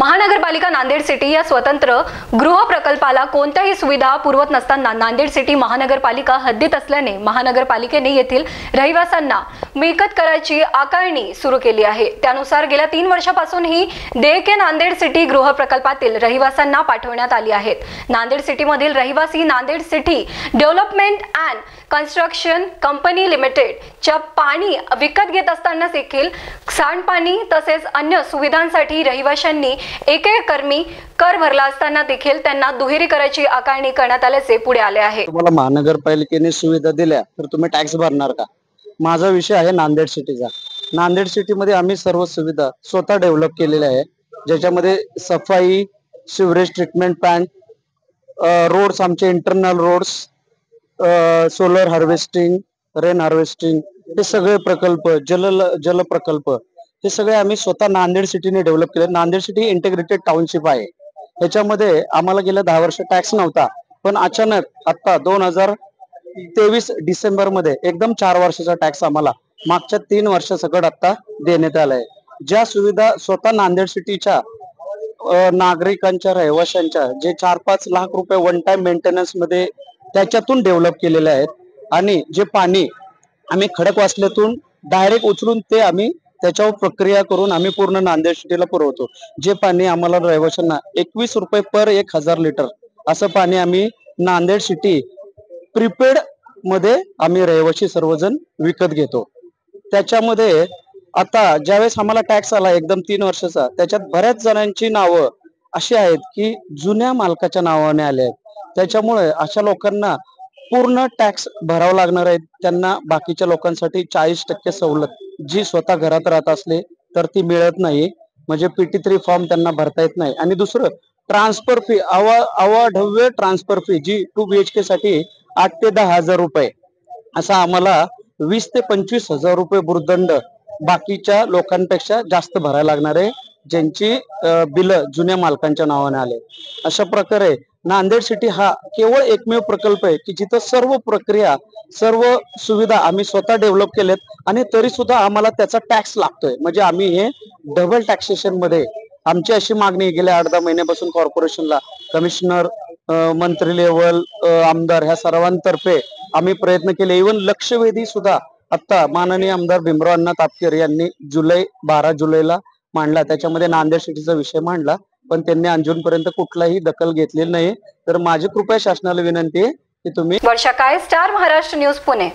महानगरपालिका नांदेड सिटी या स्वतंत्र गृह प्रकल्पाला कोणत्याही सुविधा पुरवत नसताना नांदेड सिटी महानगरपालिका हद्दीत असल्याने महानगरपालिकेने येथील रहिवाशांना मिळकत कराची आकारणी सुरू केली आहे। त्यानुसार गेल्या 3 वर्षापासून ही देयके नांदेड सिटी गृह प्रकल्पातील रहिवाशांना पाठवण्यात आली आहेत। नांदेड सिटी मधील रहिवासी Nanded city development and construction company limited च्या पाणी विकत घेत असताना देखील सांडपाणी तसेच अन्य सुविधांसाठी रहिवाशांनी एक कर्मी कर भरला असताना देखील त्यांना दुहेरी कराची आकारणी करण्यात आल्याचे पुढे आले आहे। तुम्हाला महानगरपालिकेने सुविधा दिल्या तर तुम्ही टॅक्स भरणार का? माझा विषय आहे नांदेड सिटीचा। नांदेड सिटी मध्ये आम्ही सर्व सुविधा स्वतः डेव्हलप केलेल्या आहे, ज्याच्यामध्ये सफाई, सिवरेज ट्रीटमेंट प्लांट, रोड्स, आमचे internal roads, solar harvesting, rain harvesting, हे सगळे प्रकल्प, जल प्रकल्प, हे सगळे आम्ही स्वतः नांदेड सिटीने डेव्हलप केले। नांदेड सिटी इंटिग्रेटेड टाउनशिप आहे। ह्याच्यामध्ये आम्हाला गेल्या 10 वर्ष टॅक्स नव्हता, पण अचानक आता 2023 डिसेंबर मध्ये एकदम 4 वर्षाचा टॅक्स आम्हाला मागच्या 3 वर्षासकट आता देण्यात आलाय। ज्या सुविधा स्वतः नांदेड सिटीच्या नागरिकांच्या, रहिवाशांच्या, जे 4-5 लाख रुपये वन टाइम मेंटेनन्स मध्ये त्याच्यातून डेव्हलप केलेले आहेत, आणि जे पाणी आम्ही खडकवासल्यातून डायरेक्ट उचलून ते आम्ही त्याच्यावर प्रक्रिया करून आम्ही पूर्ण नांदेड सिटीला पुरवतो। जे पाणी आम्हाला रहिवाशांना 21 रुपये पर 1000 लिटर असं पाणी आम्ही नांदेड सिटी प्रीपेड मध्ये आम्ही रहिवाशी सर्वजण विकत घेतो। त्याच्यामध्ये आता ज्यावेळेस आम्हाला टॅक्स आला एकदम 3 वर्षाचा, त्याच्यात बऱ्याच जणांची नावं अशी आहेत की जुन्या मालकाच्या नावाने आले आहेत। त्याच्यामुळे अशा लोकांना पूर्ण टॅक्स भरावा लागणार आहे। त्यांना बाकीच्या लोकांसाठी 40% सवलत जी स्वतः घरात राहत असले तर ती मिळत नाही, म्हणजे PT3 फॉर्म त्यांना भरता येत नाही। आणि दुसरं ट्रान्सफर फी, अवाढव्य ट्रान्सफर फी जी 2 BHK साठी 8 ते 10 हजार रुपये, असा आम्हाला 20 ते 25 हजार रुपये भूर्दंड बाकीच्या लोकांपेक्षा जास्त भरायला लागणार आहे, ज्यांची बिल जुन्या मालकांच्या नावाने आले। अशा प्रकारे नांदेड सिटी हा केवळ एकमेव प्रकल्प आहे की जिथं सर्व प्रक्रिया, सर्व सुविधा आम्ही स्वतः डेव्हलप केलेत, आणि तरी सुद्धा आम्हाला त्याचा टॅक्स लागतोय। म्हणजे आम्ही हे डबल टॅक्सेशन मध्ये, आमची अशी मागणी गेल्या 8-10 महिन्यापासून कॉर्पोरेशनला, कमिशनर, मंत्री लेवल, आमदार, ह्या सर्वांतर्फे आम्ही प्रयत्न केले। इव्हन लक्षवेधी सुद्धा आता माननीय आमदार भीमराव अण्णा तापकीर यांनी 12 जुलैला मांडला, त्याच्यामध्ये नांदेड सिटीचा विषय मांडला, पण त्यांनी अजूनपर्यंत कुठलाही दखल घेतलेली नाही। तर माझी कृपया शासनाला विनंती आहे की तुम्ही वर्षा काय, स्टार महाराष्ट्र न्यूज, पुणे।